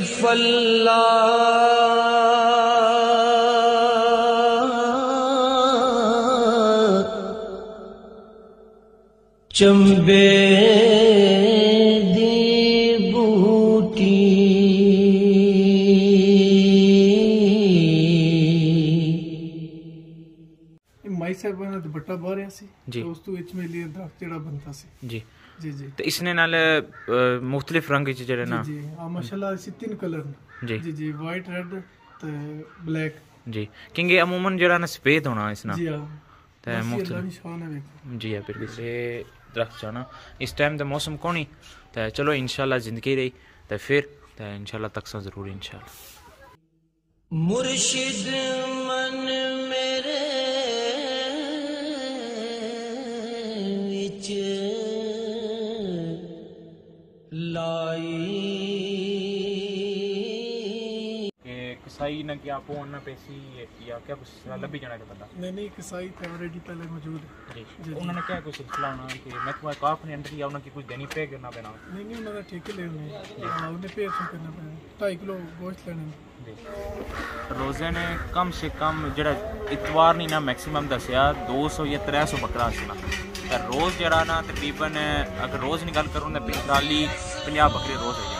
چمبے دی بوٹی مائی صاحب نے دوپٹہ باہ رہا سی جی تو اس تو وچ میں لیے درخت جڑا بنتا سی جی جی جی تو اس نے نال مختلف رنگ وچ جڑے نا جی ماشاءاللہ اسی تین کلر جی جی جی وائٹ ریڈ تے بلیک جی کیونکہ عموماً جڑا نا سفید ہونا اس نا جی ہاں تے اللہ مختلف نشان ہے ویکھو جی ہاں بالکل یہ درخت جانا اس ٹائم تے موسم کونی تے چلو انشاءاللہ زندگی رہی تے پھر تے انشاءاللہ تکساں ضرور انشاءاللہ مرشد من میرے وچ لائی کہ کسائی نہ کیا آپ نہ پیسی یا کیا کچھ لبھی جانا ہے بندہ نہیں کسائی تھے آلریڈی پہلے موجود ہے جی انہوں نے کیا کچھ سلسلہ ہونا کہ میں تمہیں کاف نے انٹر یا انہوں کی کچھ دینی پے کرنا پینا نہیں انہوں نے ٹھیکے لے ہوئے انہیں پے کرنا پینا 2.5 کلو گوشت لینے جی روزے نے کم سے کم جڑا اتوار نہیں نا میکسیمم دسیا 200 یا 300 بکرا سنا روز جڑا نا تقریباً اگر روز کی گل کروں تو 50 بکرے روز ہے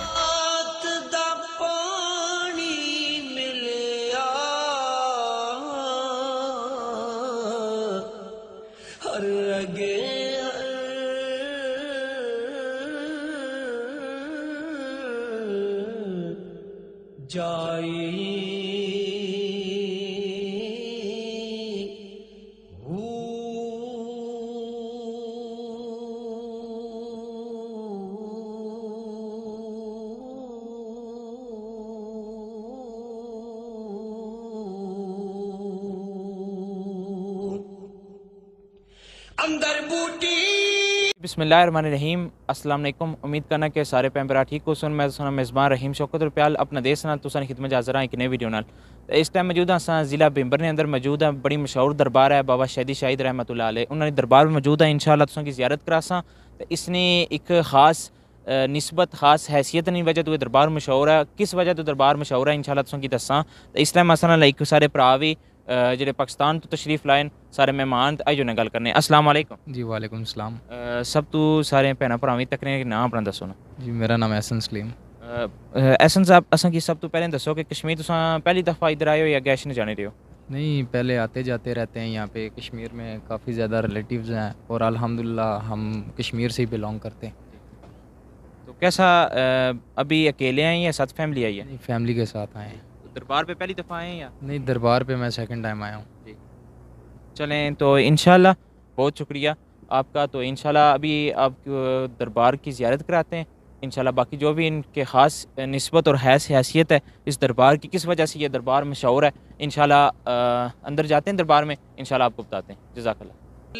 اندر بوٹی. بسم اللہ الرحمن الرحیم. السلام علیکم. امید کرنا کہ سارے پیمبرا ٹھیک ہو سن. میں سنا میزبان رحیم شوکت روپیال اپنا دیس نال تساں خدمت حاضر ہاں ایک نئے ویڈیو نال. اس ٹائم موجود ہاں ضلع بھمبر نے اندر موجود ہے بڑی مشہور دربار ہے بابا شہدی شاہد رحمۃ اللہ علیہ. انہوں نے دربار میں موجود ہے انشاءاللہ تساں کی زیارت کراساں. اس نے ایک خاص نسبت خاص حیثیت نہیں وجہ تو دربار مشہور ہے. کس وجہ تو دربار مشہور ہے انشاءاللہ تساں کی دساں. اس ٹائم اساں ایک سارے بھرا وی جڑے پاکستان تو تشریف لائن سارے مہمان آئیو نے گل کرنے. السلام علیکم. جی وعلیکم السلام. سب تو سارے بھیناں بھراواں تکنے نام اپنا دسو نا. جی میرا نام احسن سلیم. احسن صاحب اساں کی سب تو پہلے دسو کہ کشمیر تساں پہلی دفعہ ادھر آئے ہو یا گیش نے جانے رہے ہو؟ نہیں پہلے آتے جاتے رہتے ہیں یہاں پہ. کشمیر میں کافی زیادہ ریلیٹیوز ہیں اور الحمدللہ ہم کشمیر سے ہی بلانگ کرتے ہیں. تو کیسا ابھی اکیلے ہیں یا ساتھ فیملی آئی ہے؟ نہیں فیملی کے ساتھ آئے ہیں. دربار پہ پہلی دفعہ آئے ہیں یا نہیں دربار پہ میں سیکنڈ ٹائم آیا ہوں. جی چلیں تو انشاءاللہ بہت شکریہ آپ کا. تو انشاءاللہ ابھی آپ دربار کی زیارت کراتے ہیں انشاءاللہ. باقی جو بھی ان کے خاص نسبت اور حیثیت ہے اس دربار کی کس وجہ سے یہ دربار مشہور ہے انشاءاللہ اندر جاتے ہیں دربار میں انشاءاللہ آپ کو بتاتے ہیں. جزاک اللہ.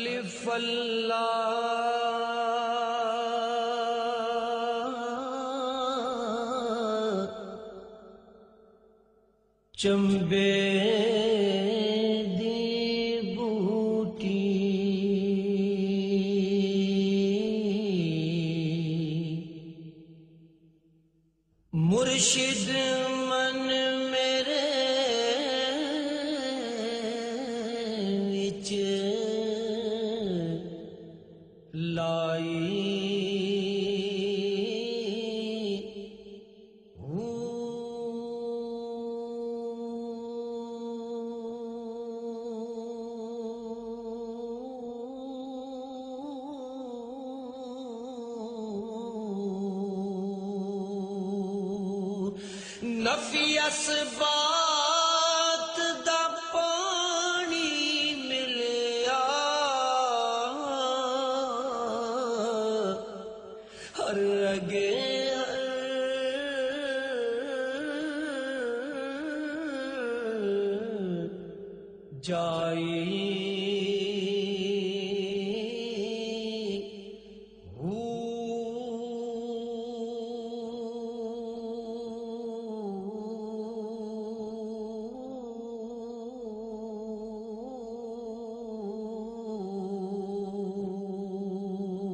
چمبے دی بوٹی مرشد من میرے وچ لائی نفی اسبات دا پانی ملیا ہر اگے جائی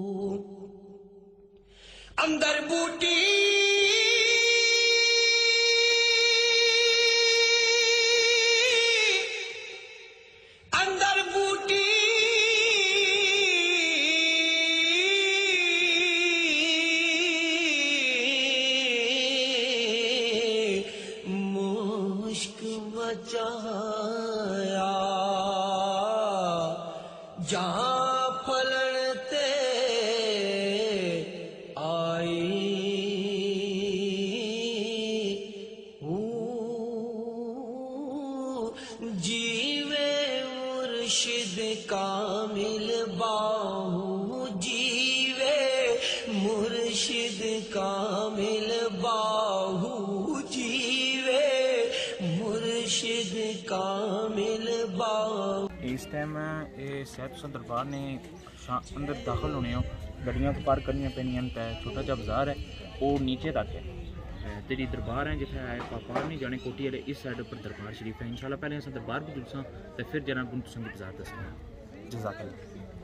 اندر بوٹی بچایا جہاں پھلتے آئی جیوے مرشد کامل باہو جیوے مرشد کامل باہو جیوے مرشد کامل باہو. اس ٹائم یہ صحت حسین دربار نے اندر داخل ہونے ہو گڈیاں تو پارک کرنی پینیاں تے چھوٹا جا بازار ہے وہ نیچے تک ہے تیری دربار ہے جتنے پاپار نہیں جانے کوٹی والے اس سائڈ پر دربار شریف ہے انشاءاللہ پہلے اصل دربار بھی جلساں تو پھر جناب کو تساں بازار دسنا. جزاک اللہ.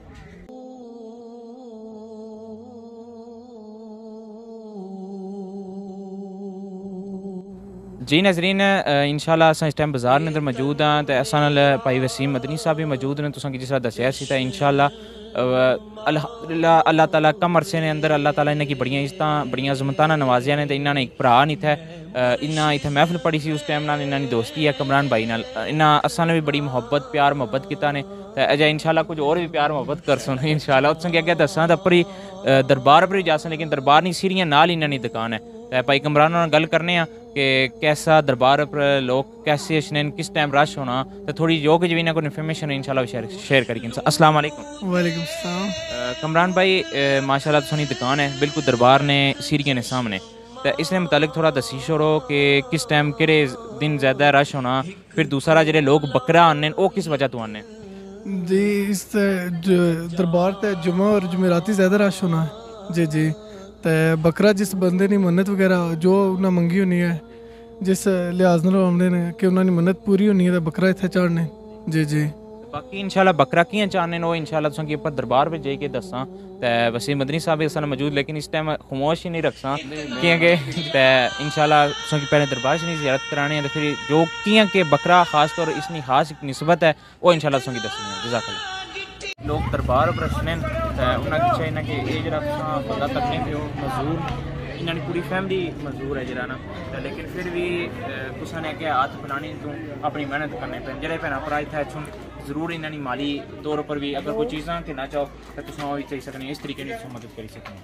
جی ناظرین انشاءاللہ اس ٹائم بازار اندر موجود ہاں تے اساں نال بھائی وسیم مدنی صاحب بھی موجود نے تساں کی جس طرح دسیا سی تے انشاءاللہ الحمدللہ اللہ تعالیٰ کم عرصے نے اندر اللہ تعالیٰ انہاں کی بڑیاں عزتاں بڑیاں عظمتاں نوازیاں نے تے انہاں نے ایک بھرا نہیں تھا انہاں ایتھے محفل پڑھی سی اس ٹائم نال انہاں دی دوستی ہے کمران بھائی نال انہاں اساں نے بھی بڑی محبت پیار محبت کیتا نے تے اجے انشاءاللہ کچھ اور بھی پیار محبت کرسن انشاءاللہ اس کے اگے دساں تے پری دربار پر جا سن لیکن دربار نہیں سیریاں نال انہاں دی دکان ہے تے بھائی کمران نال گل کرنے ہاں کہ کیسا دربار پر لوگ کیسے اشنین کس ٹائم رش ہونا تو تھوڑی جو کہ جو انہاں کو انفارمیشن انشاءاللہ شیئر کریے. السلام علیکم. وعلیکم السلام. کمران بھائی ماشاءاللہ تسانی دکان ہے بالکل دربار نے سیریاں نے سامنے تو اس نے متعلق تھوڑا دسی چھوڑو کہ کس ٹائم کہڑے دن زیادہ رش ہونا پھر دوسرا جڑے لوگ بکرا آنے وہ کس وجہ تو آنے. جی اس دربار تے جمعہ اور جمعراتی زیادہ رش ہونا ہے. جی جی تے بکرا جس بندے نے منت وغیرہ جو انہیں منگی ہونی ہے جس لحاظ نال آمدے نے کہ انہوں نے منت پوری ہونی ہے تو بکرا اتنے چاڑنے. جی جی باقی انشاءاللہ بکرا کیاں چاہنے وہ انشاءاللہ تساں کی اوپر دربار پہ جائی کے دساں تے وسیم مدنی صاحب اس موجود لیکن اس ٹائم خاموش ہی نہیں رکھساں کیونکہ تے انشاءاللہ تساں کی پہلے دربار شریف زیارت کرانے ہیں تو پھر جو کیاں کہ بکرا خاص طور اس کی خاص ایک نسبت ہے وہ انشاءاللہ تساں کی دسنی ہے. جزاک اللہ. لوگ دربار پر رکھنے انہاں کی چاہیے کہ یہ جڑا تساں بندہ تکنے پہ ہو مزدور انہاں دی پوری فیملی مزدور ہے جڑا نا لیکن پھر بھی تساں نے کہ ہاتھ بنانی تو اپنی محنت کرنے پہ جڑے بھੈਣਾਂ ਭਰਾ ਇੱਥੇ چھن ضرور انہاں دی مالی طور پر بھی اگر کوئی چیزاں کہ نہ چاہو تو تساں وہ چاہیے سکنے اس طریقے سے تساں مدد کری سکنے.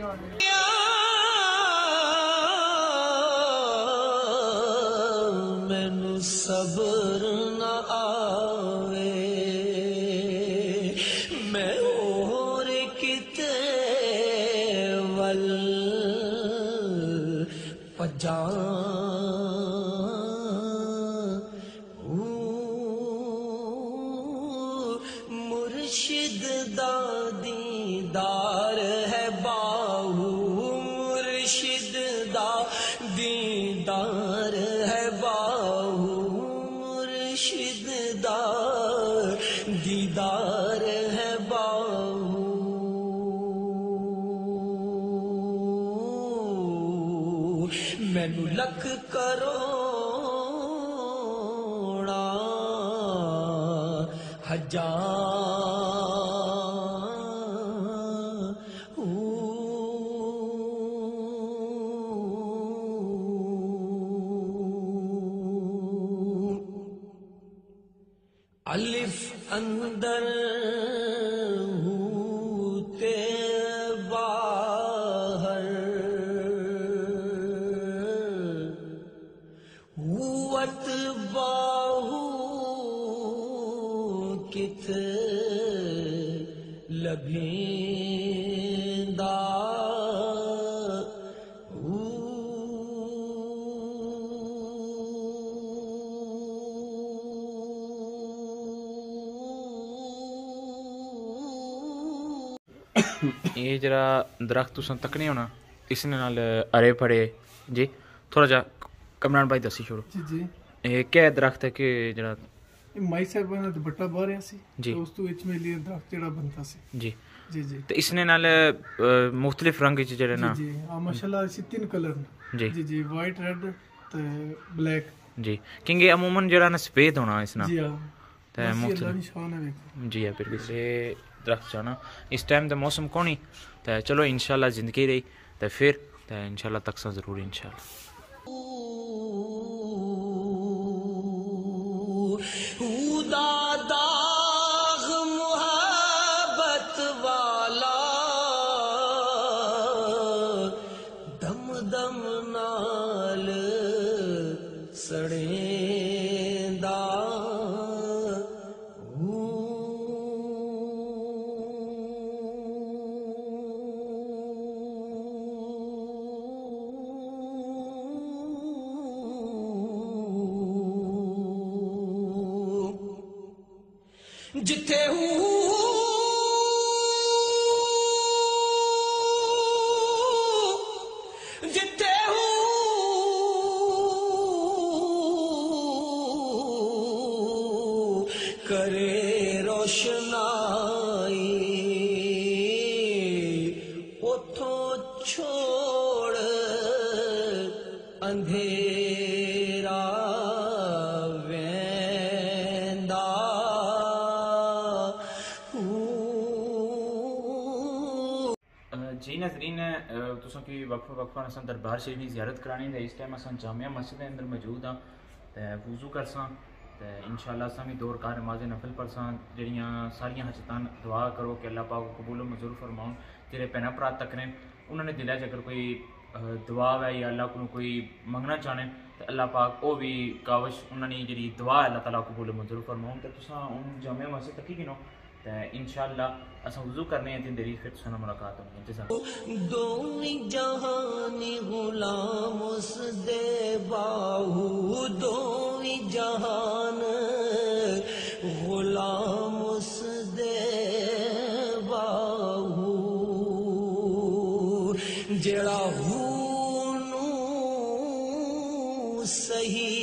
مینوں صبر نہ آوے میں اور کتے ول پجاں مرشد دا دیدار ہے باہو مرشد دا دیدار ہے باہو مرشد دا دیدار ہے باہو مینوں لکھ کروڑا الف اندر ہوتے باہر ہوت باہو کت لبھیندا یہ جڑا درخت تساں تکنے ہونا اس نے نال ارے پڑے جی تھوڑا جا کمران بھائی دسی چھوڑو. جی جی یہ کیا درخت ہے کہ جڑا مائی صاحب نے دوپٹہ باہ رہا سی جی اس تو وچ میلی درخت جڑا بنتا سی. جی جی جی تو اس نے نال مختلف رنگ جڑے نا جی ماشاءاللہ اسی تین کلر جی جی جی وائٹ ریڈ تے بلیک. جی کیونکہ عموماً جڑا نا سفید ہونا اس نا جی ہاں تے اللہ مختلف نشان ہے ویکھو. جی ہے بالکل یہ درخت جانا اس ٹائم تے موسم کونی تے چلو انشاءاللہ زندگی رہی تے پھر تے انشاءاللہ تکساں ضرور انشاءاللہ. ਜਿੱਥੇ ਹੂੰ ਜਿੱਥੇ ਹੂੰ ਕਰੇ ਰੋਸ਼ਨਾਈ ਉਥੋਂ ਛੋੜ ਅੰਧੇਰਾ ਵੈਂਦਾ जी नाज़रीन तुसां की वक्फा असां दरबार शरीफ की ज़ियारत करानी है। इस टाइम असां जामिया मस्जिद के अंदर मौजूद हाँ तो वज़ू करसां तो इंशाअल्लाह असां भी 2 रकात नमाज़ नफल पढ़सां जड़ियाँ सारियां हजतां दुआ करो कि अल्लाह पाक कबूल मंजूर फरमाउन। जेह्ड़े भैन भरा तक ने उन्होंने दिल च अगर कोई दुआ है या अल्लाह को कोई मंगना चाहने तो अल्लाह पाक वो भी कावश उन्होंने जी दुआ अल्लाह ताला कबूल मंजूर फरमाउन। तो तुसां जामिया मस्जिद तक ही गिनो तो इंशाअल्लाह असां वज़ू करने हैं तीन देरी फिर तुसां मुलाकात होनी है। दोनी जहानी गुलाम उस दे बाहू दोनी जहान गुलाम उस दे बाहू जेड़ा हूनू सही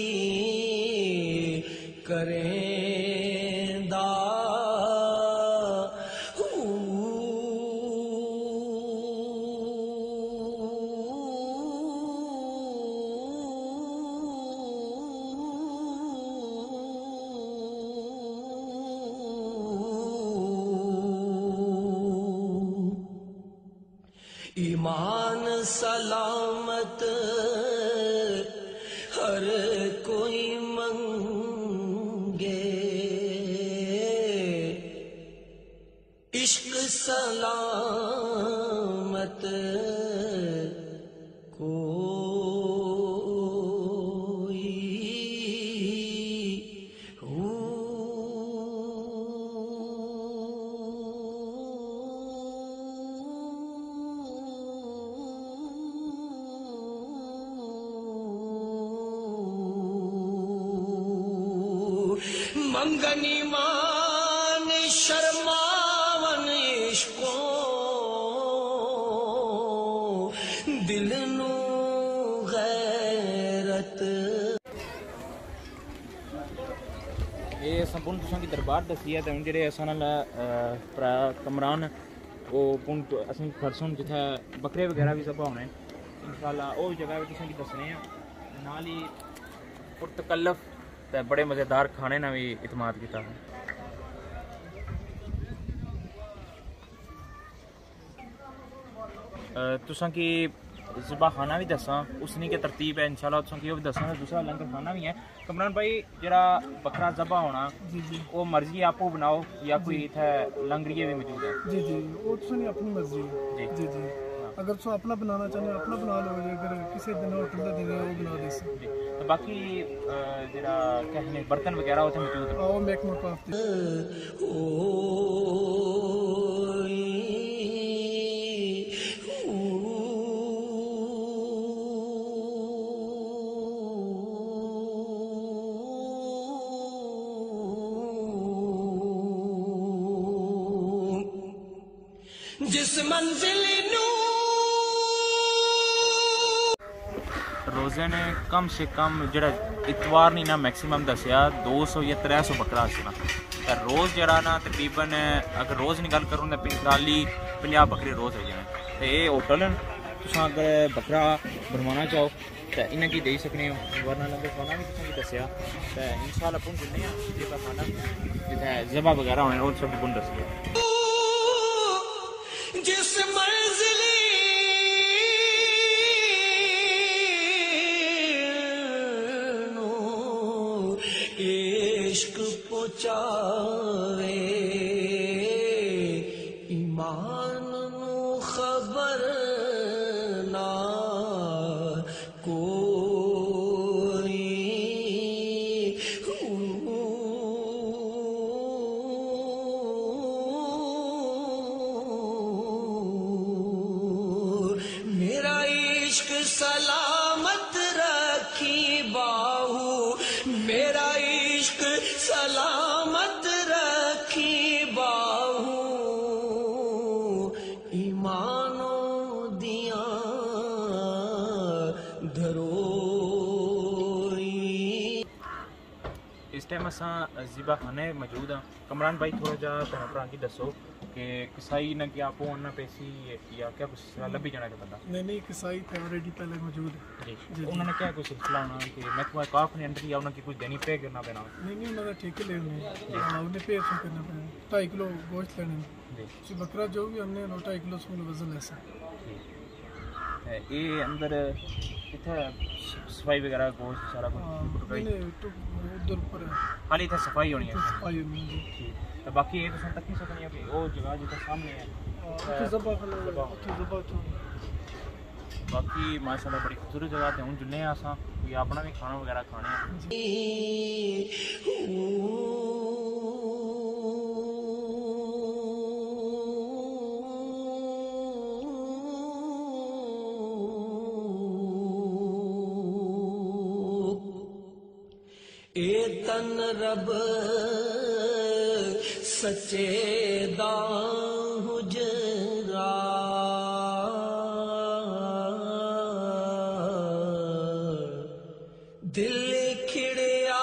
करेंदा ईमान सलामत हर कोई मंगे इश्क सलामत मंगनी मान शर्मावन इश्को दिल नू गैरत ये संपूर्ण तुसां की दरबार दसी है तो हूँ जेह्ड़े असां नाल कमरान वो पुंट असें परसों जित्थै बकरे वगैरह भी सब होने इंशाअल्लाह वो जगह भी तुसें दस्सने हैं नाल ही पुरतकल्लफ तो बड़े मज़ेदार खाने ने भी इतमाद किया है। तुसां की ज़िबा खाना भी दसा उसनी के तरतीब है इंशाअल्लाह तुसां की वो भी दसा दूसरा लंगर खाना भी है। कमरान भाई जरा बकरा ज़बा होना वो मर्जी आपको बनाओ या कोई इत्थै लंगड़िए भी मौजूद है? जी जी वो तुसां अपनी मर्जी है जी जी अगर तुम अपना बनाना चाहते अपना बना लो अगर किसी दिन होटल का दिन है वो बना दे तो बाकी जरा कहने बर्तन वगैरह होते मौजूद है वो मेक मकाफ जिस मंजिल रोज़े ने कम से कम जरा इतवार नहीं ना मैक्सिमम दसिया 200 या 300 बकरा आसना तो रोज़ जरा ना तकरीबन अगर रोज़ की गल करूँ तो 45-50 बकरे रोज़ हो जाए तो ये होटल तुम अगर बकरा बनवाना चाहो तो इन्हें की दे सकते हो वरना लंगर खाना भी तुसें दसिया तो इंशाअल्लाह पुन दिन्ने जेह्का खाना जित्थै ज़बा वगैरह होने वो सब पुन दसिया। जिस मंजिल इश्क पहुँचावे ईमान नू खबर ना कोई मेरा इश्क सलामत रखी बाहू मेरा इश्क सलामत रखी ٹائم اساں ذبح خانے موجود ہاں. کمران بھائی تھوڑا جا بھرا کی دسو کہ کسائی نہ کیا آپ ہونا پیسی یا کیا کچھ سلسلہ لبھی جانا کا بندہ؟ نہیں کسائی تھے آلریڈی پہلے موجود ہے. جی انہوں نے کیا کوئی سلسلہ ہونا کہ میں تمہیں کاف نے انڈر یا انہوں کی کچھ دینی پے کرنا پینا؟ نہیں انہوں نے ٹھیکے لے ہوئے ہیں. انہیں پے کرنا پینا. 2.5 کلو گوشت لینے جی بکرا جو بھی ہم نے 2.5 کلو سمجھ وزن ایسا. یہ اندر اتنے صفائی وغیرہ گوشت سارا کچھ ادھر اوپر خالی اتنے صفائی ہونی ہے. صفائی ہونی ہے. ٹھیک تو باقی یہ تو تک نہیں سکنی ہے کہ وہ جگہ جتنا سامنے ہے باقی ماشاء اللہ بڑی خوبصورت جگہ تے ہوں جنے آساں کوئی اپنا بھی کھانا وغیرہ کھانے ہیں. اے تن رب سچے داں حجرا دل کھڑیا.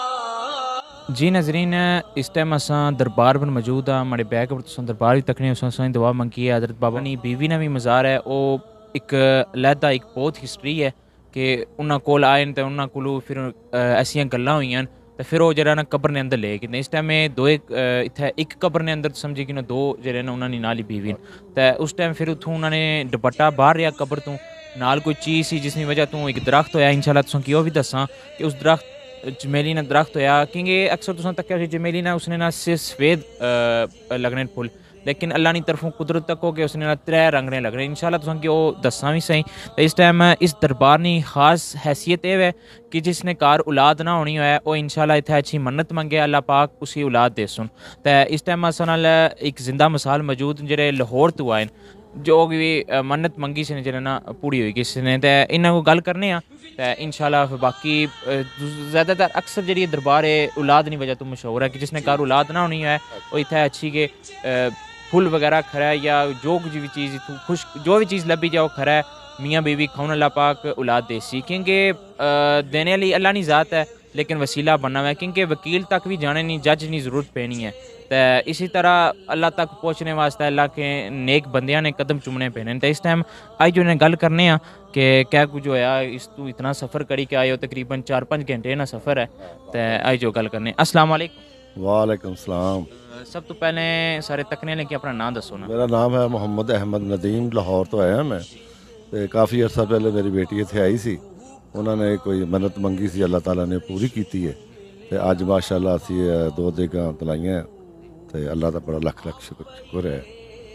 جی ناظرین اس ٹائم اساں دربار پر موجود ہاں. ہمارے بیک پر تساں دربار بھی تکنے اساں دعا منگی ہے. حضرت بابا نی بیوی نے بھی مزار ہے. وہ ایک علیحدہ ایک بہت ہسٹری ہے کہ انہاں کول آئے تے انہاں کولوں پھر ایسیاں گلاں ہوئیاں تے پھر وہ جڑا نا قبر نے اندر لے کے اس ٹائم دو ایک قبر نے اندر سمجھی کہ دو جڑے نا انہاں نے نال ہی بیوی تے اس ٹائم پھر اتھوں انہاں نے دوپٹہ باہر رہیا قبر تو نال کوئی چیز سی جس کی وجہ تو ایک درخت ہویا. انشاءاللہ تساں کیوں بھی دساں کہ اس درخت جمیلی نا درخت ہویا کیونکہ اکثر تساں تکیا جمیلی نا اس نے نا سفید لگنے پھول لیکن اللہ نی طرفوں قدرت تک ہو کہ اس نے نا 3 رنگنے لگنے. انشاءاللہ تساں کہ وہ دساں بھی صحیح. اس ٹائم اس دربار نی خاص حیثیت یہ ہے کہ جس نے کار اولاد نہ ہونی ہے وہ انشاءاللہ اتنے اچھی منت منگے اللہ پاک اسی اولاد دے سن. تو اس ٹائم اساں نال ایک زندہ مثال موجود جڑے لاہور تو آئے جو بھی منت منگی سے جڑے نا پوری ہوئی کسی نے تے انہاں کو گل کرنے ہاں تے انشاءاللہ باقی زیادہ تر اکثر جڑی دربار ہے اولاد نی وجہ تو مشہور ہے کہ جس نے کار اولاد نہ ہونی ہے وہ اتنے اچھی کہ پھول وغیرہ کھڑا ہے یا جو کچھ بھی چیز خوش جو بھی چیز لبھی جاؤ کھڑا ہے میاں بیوی کھاؤن اللہ پاک اولاد دے سی کیونکہ دینے والی اللہ نی ذات ہے لیکن وسیلہ بننا ہوا ہے کیونکہ وکیل تک بھی جانے نہیں جج نہیں ضرورت پینی ہے. تو اسی طرح اللہ تک پہنچنے واسطے اللہ کے نیک بندیاں نے قدم چومنے پینے. تو اس ٹائم آئی جو نے گل کرنے ہاں کہ کیا کچھ ہویا اس تو اتنا سفر کری کے آئے ہو تقریباً 4-5 گھنٹے نا سفر ہے. تو آئی جو گل کرنے. السلام علیکم. وعلیکم السلام. سب تو پہلے سارے تکنے لے کے اپنا نام دسو نا. میرا نام ہے محمد احمد ندیم. لاہور تو آیا میں تے کافی عرصہ پہلے میری بیٹی اتنے آئی سی. انہوں نے کوئی منت منگی سی اللہ تعالیٰ نے پوری کیتی ہے. تے اج ماشاءاللہ اسی 2 دیگاں تلائیاں تے اللہ دا بڑا لکھ لکھ شکر ہے.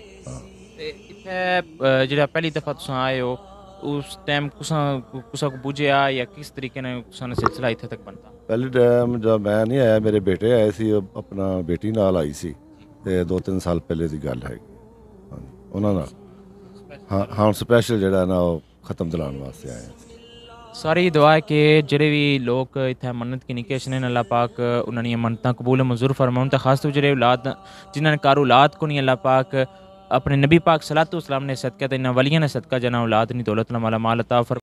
تے اتنے جڑا پہلی دفعہ تساں آئے ہو اس ٹائم کسا کو بوجھیا یا کس طریقے نے تساں سلسلہ اتنے تک بنتا؟ پہلے ٹائم جب میں نہیں آیا میرے بیٹے آئے سی. اپنا بیٹی نال آئی سی تے 2-3 سال پہلے دی گل ہے. انہوں نے ہاں سپیشل جڑا نا وہ ختم دلان واسطے آئے ہیں. ساری دعا ہے کہ جڑے بھی لوگ اتنے منت کی نکیش نے اللہ پاک انہوں نے منتاں قبول منظور فرماؤں. تو خاص طور جڑے اولاد جنہوں نے کار اولاد کو نہیں اللہ پاک اپنے نبی پاک صلی اللہ علیہ وسلم نے صدقہ تے انہاں ولیاں نے صدقہ جنا اولاد نہیں دولت نہ مالا مال عطا فرمائے.